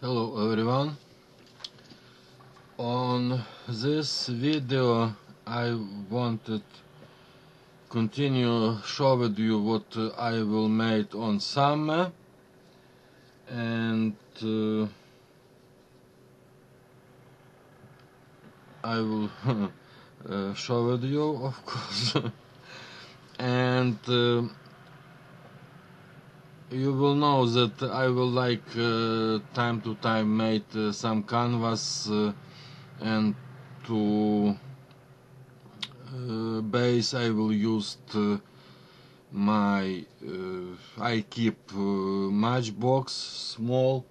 Hello everyone. On this video I wanted continue show with you what I will make on summer, and I will show with you, of course. And you will know that I will like time to time make some canvas and to base I will use my I keep matchbox small,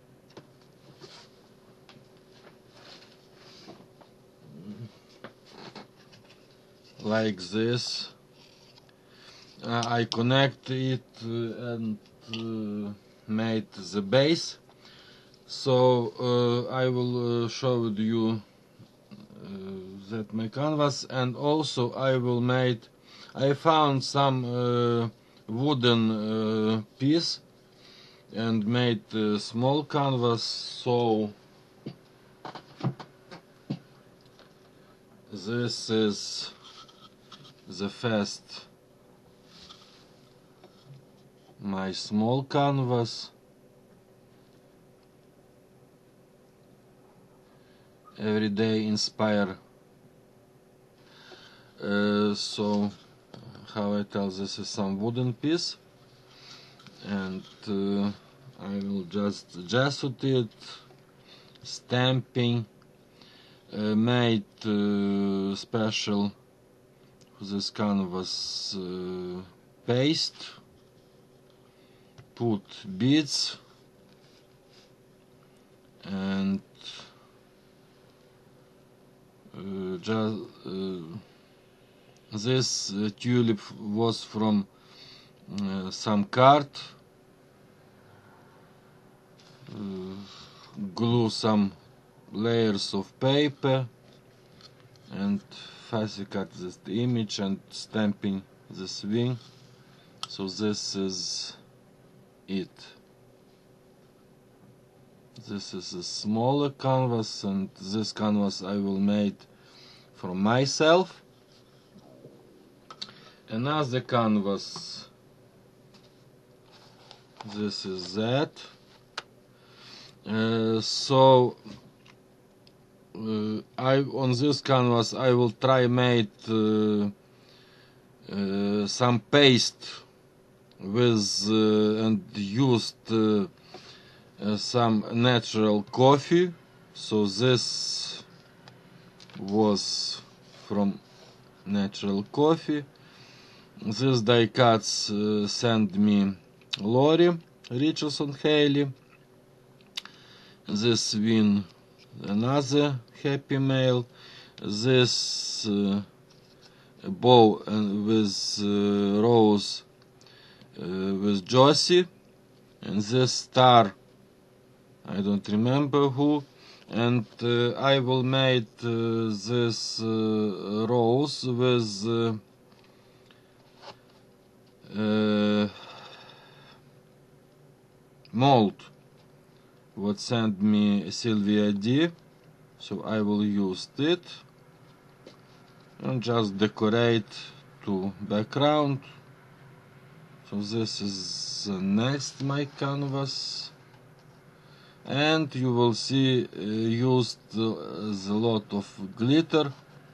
like this. I connect it and made the base. So I will show you that my canvas, and also I found some wooden piece and made a small canvas. So this is the first my small canvas. Everyday inspire. So how I tell, this is some wooden piece, and I will just gesso it, stamping, made special for this canvas paste, put beads, and this tulip was from some card. Glue some layers of paper and fancy cut this image and stamping this wing. So this is it. This is a smaller canvas, and this canvas I will make for myself. Another canvas, this is that. So on this canvas I will try make some paste with and used some natural coffee. So this was from natural coffee. This die cuts sent me Lori Richardson Haley. This win another happy mail. This bow with rose with Josie, and this star I don't remember who. And I will make this rose with mold what sent me Sylvia D. So I will use it and just decorate to background. So this is the next my canvas, and you will see used a lot of glitter.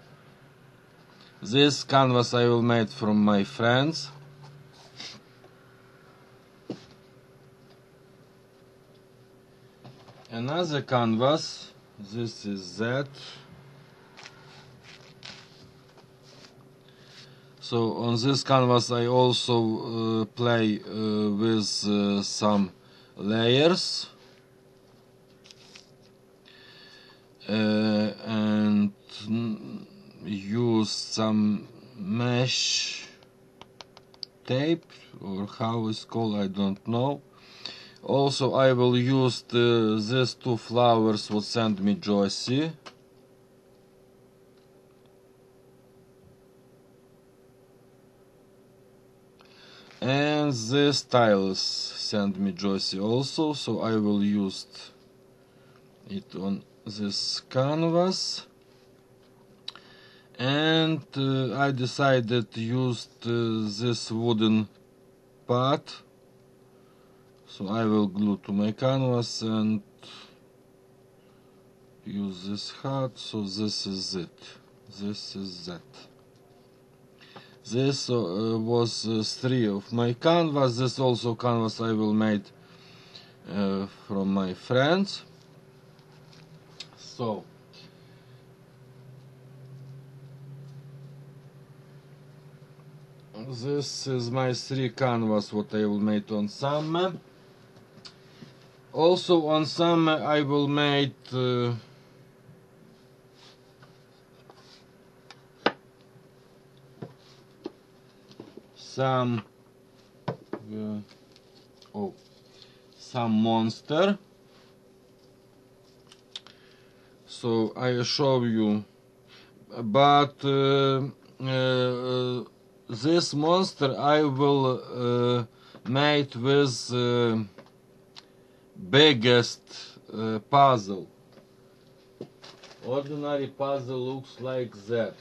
This canvas I will make from my friends. Another canvas, this is that. So on this canvas I also play with some layers and use some mesh tape, or how it's called, I don't know. Also I will use these two flowers what sent me Josie. And these tiles sent me Josie also, so I will use it on this canvas, and I decided to use this wooden part, so I will glue to my canvas and use this heart. So this is it, this is that. This was 3 of my canvas. This also canvas I will make from my friends. So this is my 3 canvas what I will make on summer. Also on summer I will make some monster. So I show you, but this monster I will make with biggest puzzle. Ordinary puzzle looks like that,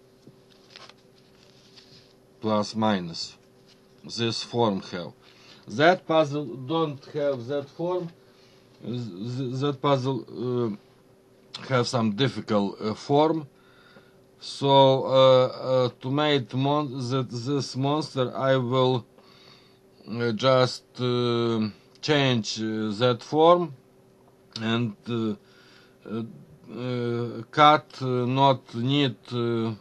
plus minus. This form have. That puzzle don't have that form. That puzzle have some difficult form. So to make this monster, I will just change that form and cut not need to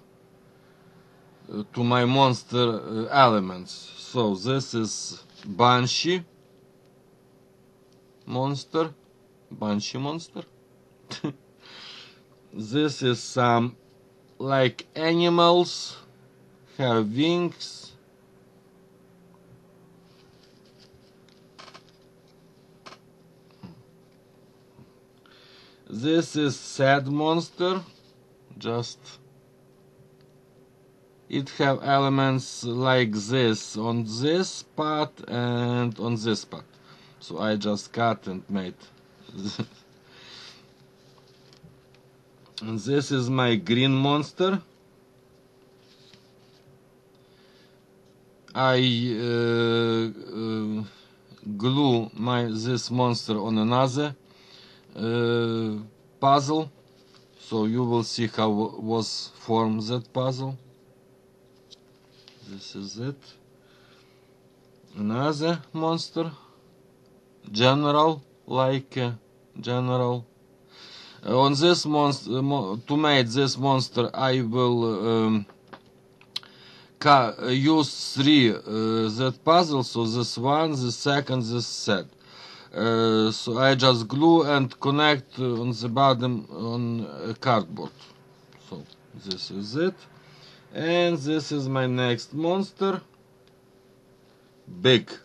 my monster elements. So this is Banshee monster. This is some like animals, have wings. This is sad monster, just it have elements like this on this part and on this part. So I just cut and made. And this is my green monster. I glue this monster on another puzzle, so you will see how was formed that puzzle. This is it. Another monster, general, like general. On this monster, to make this monster, I will use 3 that puzzle. So this one, this second, this set. So I just glue and connect on the bottom on cardboard. So this is it. And this is my next monster. Big.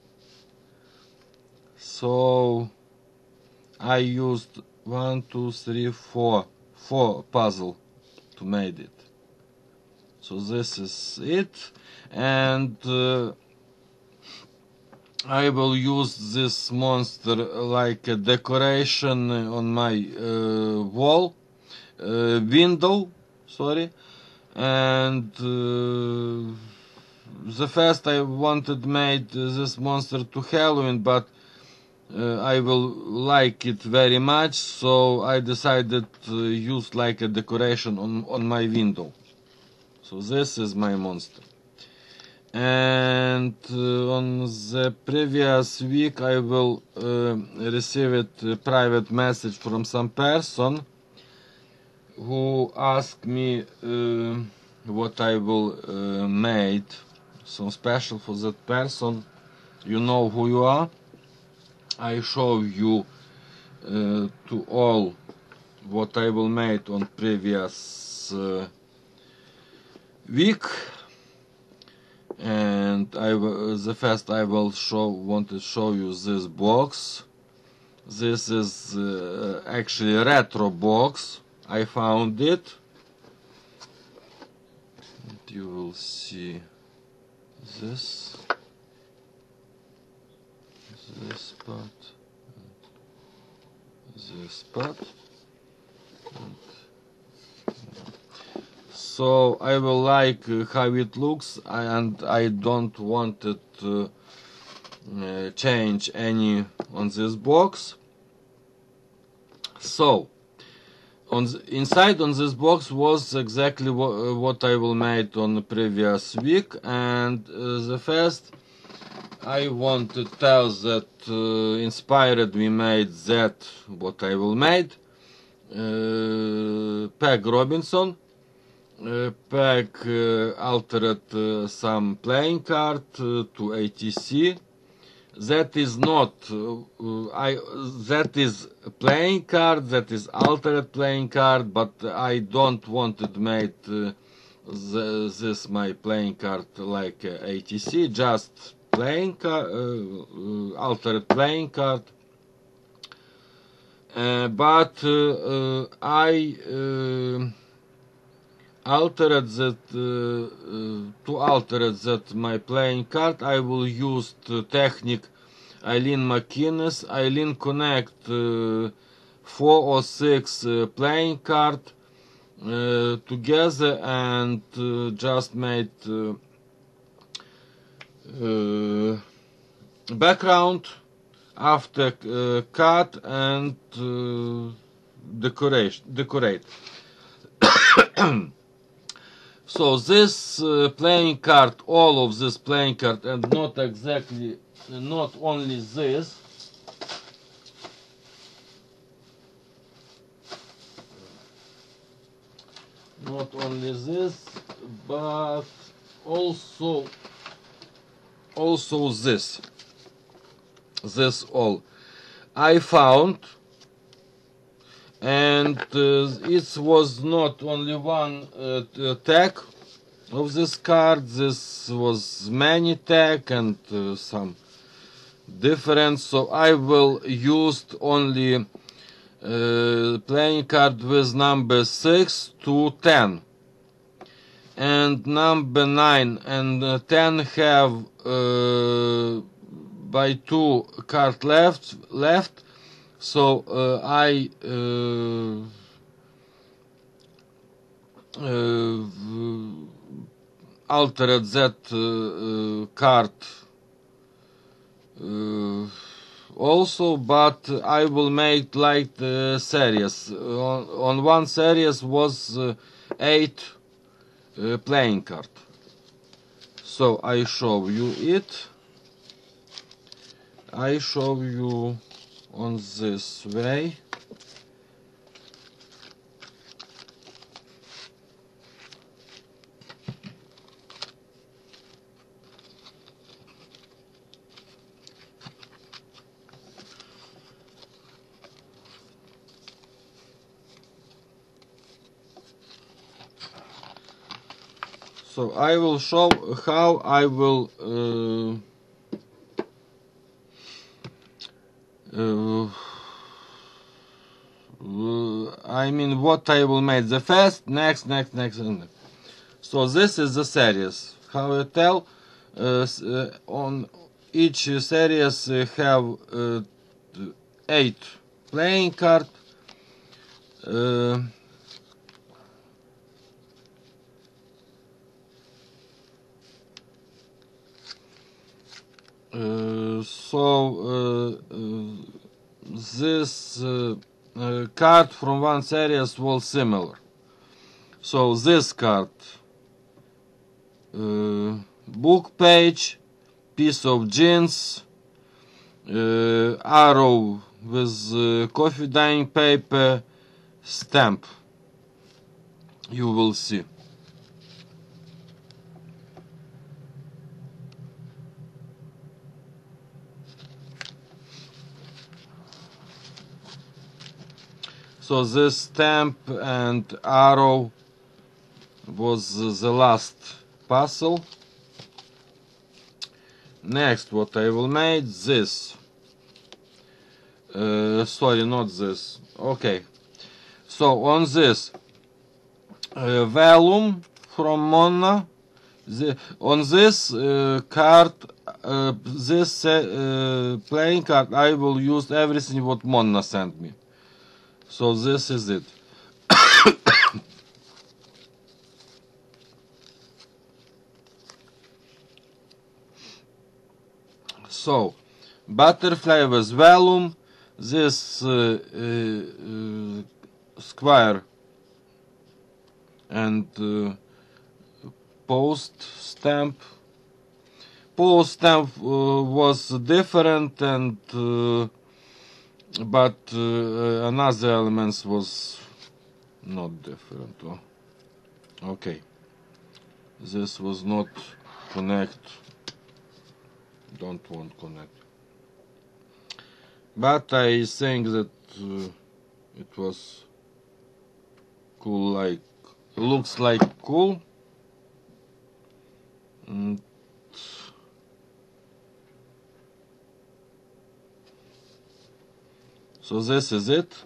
So I used 1, 2, 3, 4 puzzle to make it. So this is it, and I will use this monster like a decoration on my wall, window, sorry. And the first I wanted made this monster to Halloween, but I will like it very much, so I decided to use like a decoration on my window. So this is my monster. And on the previous week I will receive a private message from some person who asked me what I will made. So special for that person. You know who you are. I show you to all what I will make on previous week, and the first I will want to show you this box. This is actually a retro box. I found it. And you will see this part, this part. So I will like how it looks, and I don't want it to change any on this box. So inside on this box was exactly what I will make on the previous week, and the first I want to tell that inspired me made that what I will make. Peg Robinson. Peg altered some playing card to ATC. That is not that is playing card, that is altered playing card, but I don't want to make this my playing card like ATC, just playing card, altered playing card. But I altered that to alter that my playing card. I will use the technique Eileen McInnes. Eileen connect 4 or 6 playing card together and just made background after cut and decorate. So this playing card, all of this playing card, and not only this, but also this all I found, and it was not only one tag of this card. This was many tag and some different. So I will use only playing card with number 6 to 10, and number 9 and 10 have by 2 card left. So I altered that card also, but I will make like the series. On one series was 8 playing card. So I show you it. I show you on this way. So I will show how I will I mean what I will make the first, next. So this is the series. How I tell, on each series have 8 playing card. This card from one series was similar. So this card, book page, piece of jeans, arrow with coffee dyeing paper, stamp. You will see. So this stamp and arrow was the last puzzle. Next, what I will make, this. Sorry, not this. Okay. So on this vellum from Mona, on this card, this playing card, I will use everything what Mona sent me. So this is it. So, butterfly with vellum, this square and post stamp. Post stamp was different, and but another elements was not different. Oh. Okay, this was not connect. Don't want connect. But I think that it was cool, like looks like cool. And so this is it.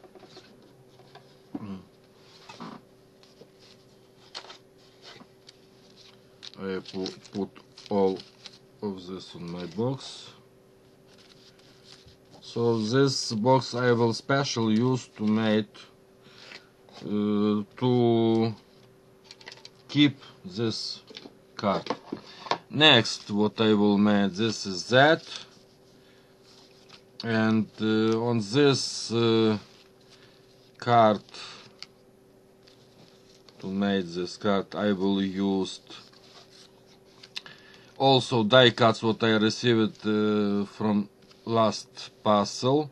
I put all of this on my box. So this box I will special use to make to keep this card. Next, what I will make, this is that, and on this card, to make this card, I will use also die cuts what I received from last puzzle.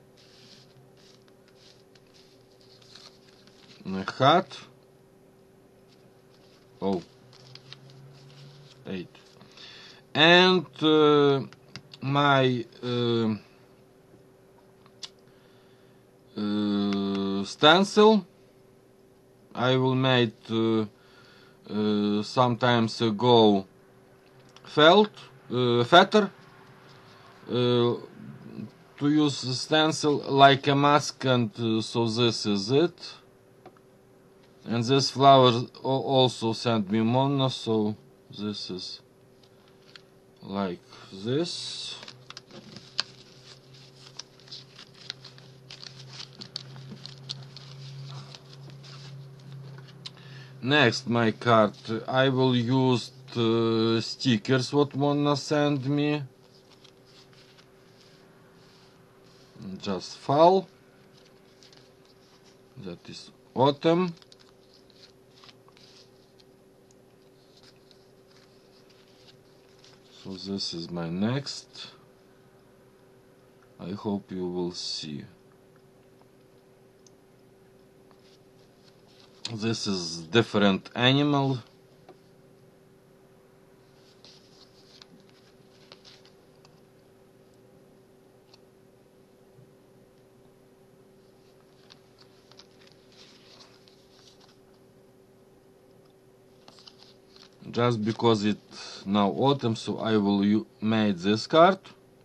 A hat. Oh, 8. And my stencil I will make sometimes ago feather to use the stencil like a mask, and so this is it. And this flower also sent me Mona, so this is like this. Next, my card, I will use stickers what Mona sent me. Just fall. That is autumn. So this is my next. I hope you will see. This is different animal. Just because it's now autumn, so I will make this card.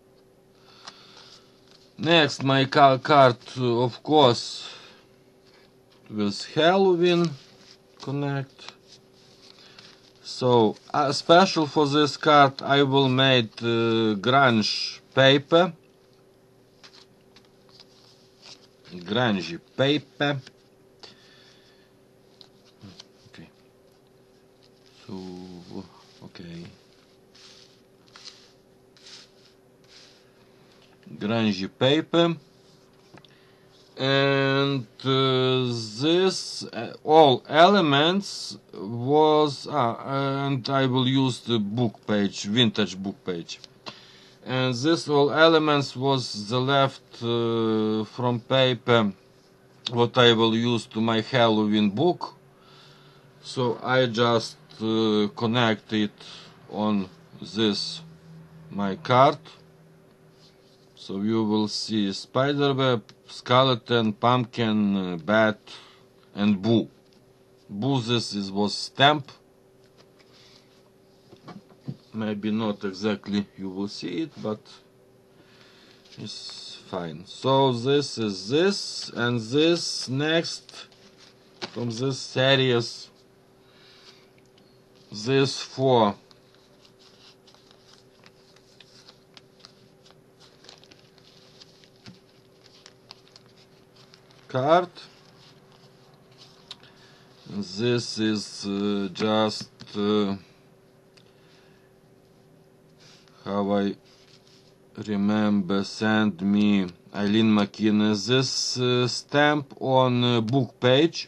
Next, my card, of course, with Halloween connect. So, special for this card, I will make grunge paper. Grunge paper. Okay. So, okay. Grunge paper. And this all elements was and I will use the book page, vintage book page, and this all elements was the left from paper what I will use to my Halloween book. So I just connect it on this my card. So you will see spiderweb, skeleton, pumpkin, bat, and boo. Boo, this was stamp. Maybe not exactly you will see it, but it's fine. So this is this, and this next from this series, this 4. Card. This is just how I remember send me Eileen McKinnon this stamp on book page,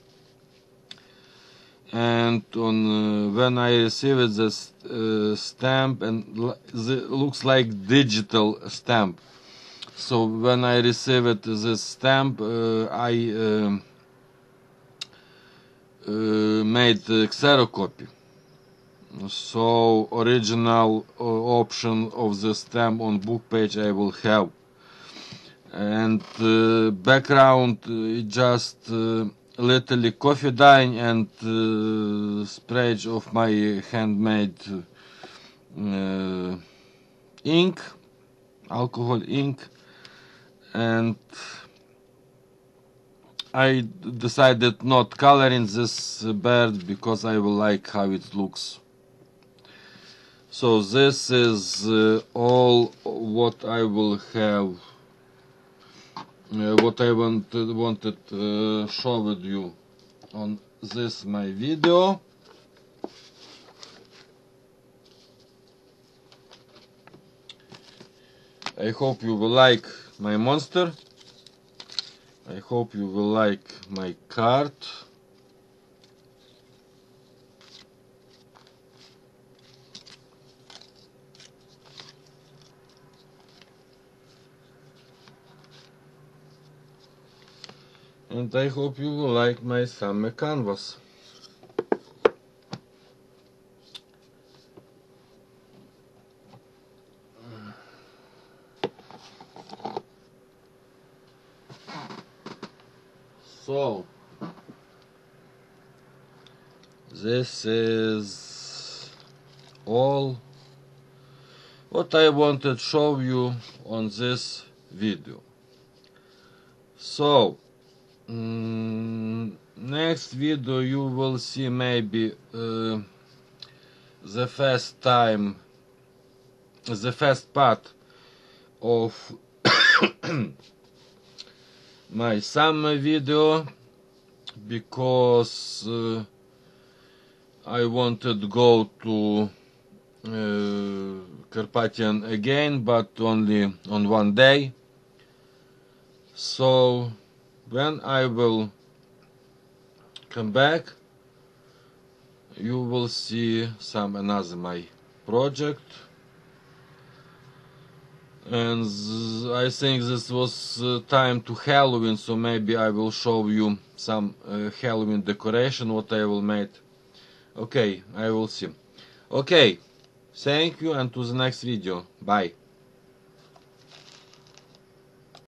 and on when I received this stamp, and looks like digital stamp. So when I received this stamp, I made a xerocopy. So original option of the stamp on book page I will have, and background just literally coffee dye and spray of my handmade ink, alcohol ink, and I decided not coloring this bird because I will like how it looks. So this is all what I will have, what I wanted show with you on this my video. I hope you will like my monster. I hope you will like my card. And I hope you will like my summer canvas. So, this is all what I wanted to show you on this video. So, next video you will see maybe the first part of my summer video, because I wanted to go to Carpathian again, but only on one day. So when I will come back, you will see some another my project. And I think this was time to Halloween, so maybe I will show you some Halloween decoration what I will make. Okay, I will see. Okay, thank you, and to the next video. Bye.